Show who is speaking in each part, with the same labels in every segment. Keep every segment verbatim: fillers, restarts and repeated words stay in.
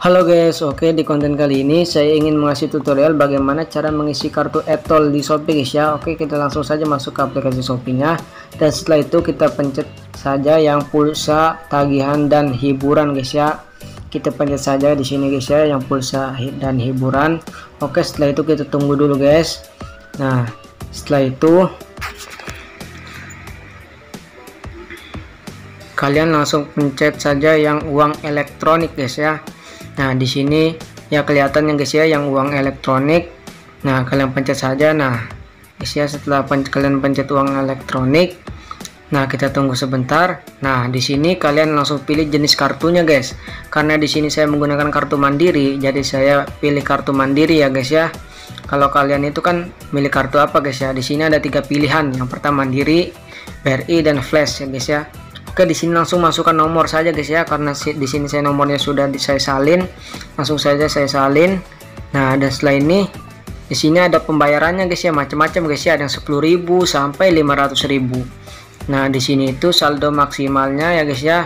Speaker 1: Halo guys, oke di konten kali ini saya ingin mengasih tutorial bagaimana cara mengisi kartu e-tol di Shopee guys ya. Oke, kita langsung saja masuk ke aplikasi Shopee-nya dan setelah itu kita pencet saja yang pulsa, tagihan dan hiburan guys ya. Kita pencet saja di sini guys ya yang pulsa dan hiburan. Oke, setelah itu kita tunggu dulu guys. Nah, setelah itu kalian langsung pencet saja yang uang elektronik guys ya. Nah, di sini ya kelihatan ya guys ya yang uang elektronik. Nah, kalian pencet saja. Nah, guys ya setelah pen kalian pencet uang elektronik, nah kita tunggu sebentar. Nah, di sini kalian langsung pilih jenis kartunya guys. Karena di sini saya menggunakan kartu Mandiri, jadi saya pilih kartu Mandiri ya guys ya. Kalau kalian itu kan milih kartu apa guys ya? Di sini ada tiga pilihan. Yang pertama Mandiri, B R I dan Flash ya guys ya. Oke, di sini langsung masukkan nomor saja guys ya, karena di sini saya nomornya sudah di, saya salin. Langsung saja saya salin. Nah, dan setelah ini di sini ada pembayarannya guys ya, macam-macam guys ya, ada yang sepuluh ribu sampai lima ratus ribu. Nah, di sini itu saldo maksimalnya ya guys ya,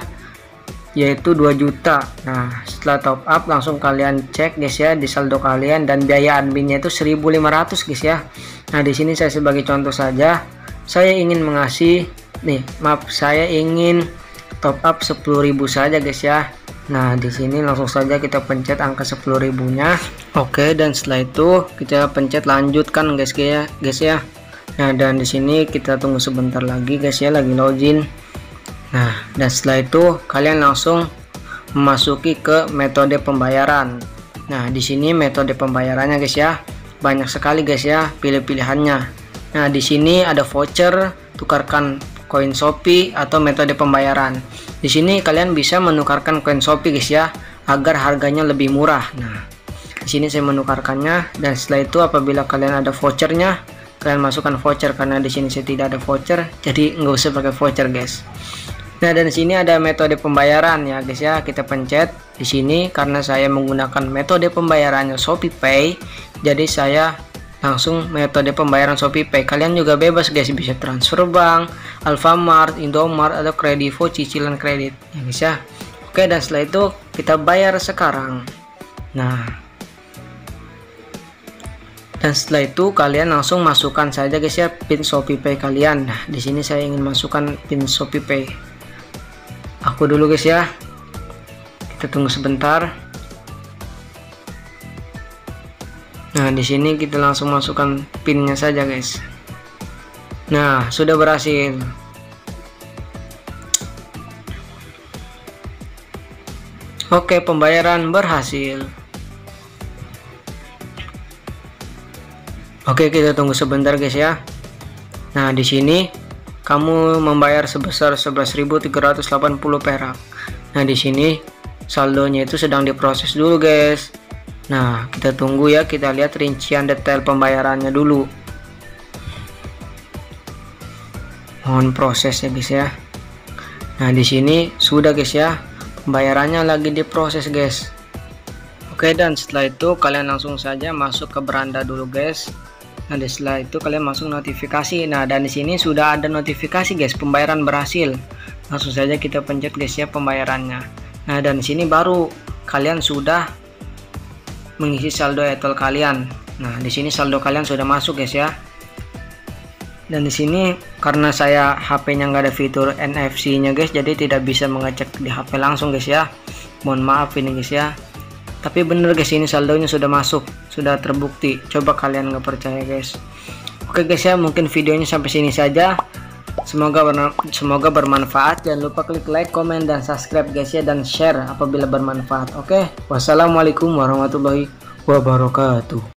Speaker 1: yaitu dua juta. Nah, setelah top up langsung kalian cek guys ya di saldo kalian, dan biaya adminnya itu seribu lima ratus guys ya. Nah, di sini saya sebagai contoh saja, saya ingin mengasih nih, maaf, saya ingin top up sepuluh ribu saja guys ya. Nah, di sini langsung saja kita pencet angka sepuluh ribunya. Oke, dan setelah itu kita pencet lanjutkan guys ya, guys ya. Nah, dan di sini kita tunggu sebentar lagi guys ya, lagi login. Nah, dan setelah itu kalian langsung memasuki ke metode pembayaran. Nah, di sini metode pembayarannya guys ya, banyak sekali guys ya pilih pilihannya. Nah, di sini ada voucher, tukarkan koin Shopee, atau metode pembayaran. Di sini kalian bisa menukarkan koin Shopee guys ya, agar harganya lebih murah. Nah, di sini saya menukarkannya, dan setelah itu apabila kalian ada vouchernya, kalian masukkan voucher. Karena di sini saya tidak ada voucher, jadi nggak usah pakai voucher guys. Nah, dan di sini ada metode pembayaran ya guys ya, kita pencet di sini. Karena saya menggunakan metode pembayarannya Shopee Pay, jadi saya langsung metode pembayaran Shopee Pay. Kalian juga bebas guys, bisa transfer bank, Alfamart, Indomart, atau Kredivo cicilan kredit ya guys ya. Oke, dan setelah itu kita bayar sekarang. Nah, dan setelah itu kalian langsung masukkan saja guys ya pin Shopee Pay kalian. Nah, di sini saya ingin masukkan pin Shopee Pay aku dulu guys ya. Kita tunggu sebentar. Nah, di sini kita langsung masukkan pinnya saja guys. Nah, sudah berhasil. Oke, pembayaran berhasil. Oke, kita tunggu sebentar guys ya. Nah, di sini kamu membayar sebesar sebelas ribu tiga ratus delapan puluh perak. Nah, di sini saldonya itu sedang diproses dulu guys. Nah, kita tunggu ya, kita lihat rincian detail pembayarannya dulu. Mohon proses ya guys ya. Nah, di sini sudah guys ya, pembayarannya lagi diproses guys. Oke, dan setelah itu kalian langsung saja masuk ke beranda dulu guys. Nah, setelah itu kalian masuk notifikasi. Nah, dan di sini sudah ada notifikasi guys, pembayaran berhasil. Langsung saja kita pencet guys ya pembayarannya. Nah, dan di sini baru kalian sudah mengisi saldo e-tol kalian. Nah, di sini saldo kalian sudah masuk guys ya. Dan di sini karena saya H P-nya nggak ada fitur N F C-nya guys, jadi tidak bisa mengecek di H P langsung guys ya. Mohon maaf ini guys ya. Tapi bener guys, ini saldonya sudah masuk, sudah terbukti. Coba kalian nggak percaya guys. Oke guys ya, mungkin videonya sampai sini saja. Semoga semoga bermanfaat. Jangan lupa klik like, komen, dan subscribe guys ya, dan share apabila bermanfaat. Oke, wassalamualaikum warahmatullahi wabarakatuh.